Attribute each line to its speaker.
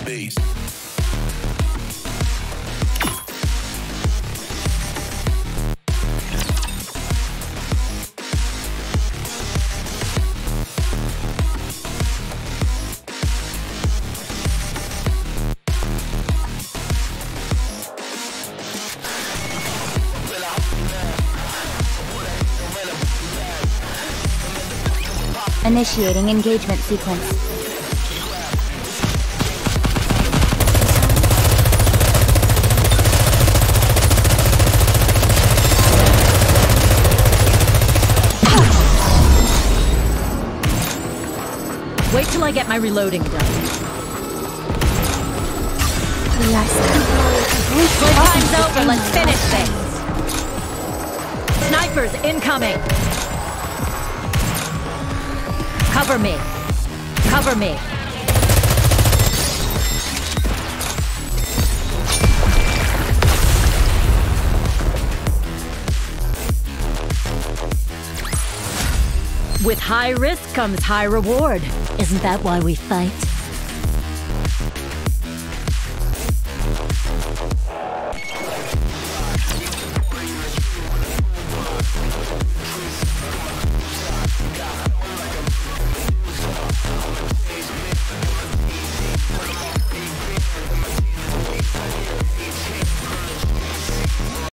Speaker 1: bass.
Speaker 2: Initiating engagement sequence.
Speaker 3: Wait till I get my reloading done. Time's over, let's finish this! Snipers incoming! Cover me! Cover me! With high risk comes high reward. Isn't that why we fight?